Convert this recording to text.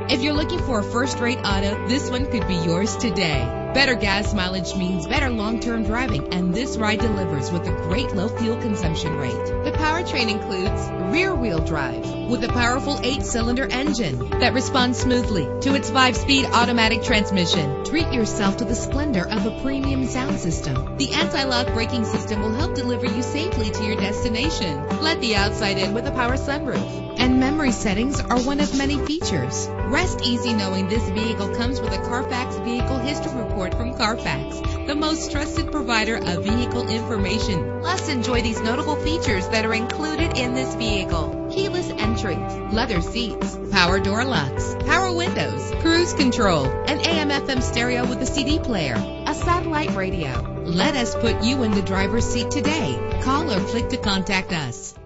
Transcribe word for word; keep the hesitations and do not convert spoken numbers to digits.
If you're looking for a first-rate auto, this one could be yours today. Better gas mileage means better long-term driving, and this ride delivers with a great low fuel consumption rate. The powertrain includes rear-wheel drive with a powerful eight-cylinder engine that responds smoothly to its five-speed automatic transmission. Treat yourself to the splendor of a premium sound system. The anti-lock braking system will help deliver you safely to your destination. Let the outside in with a power sunroof. And memory settings are one of many features. Rest easy knowing this vehicle comes with a Carfax Vehicle History Report from Carfax, the most trusted provider of vehicle information. Plus, enjoy these notable features that are included in this vehicle: keyless entry, leather seats, power door locks, power windows, cruise control, an A M F M stereo with a C D player, a satellite radio. Let us put you in the driver's seat today. Call or click to contact us.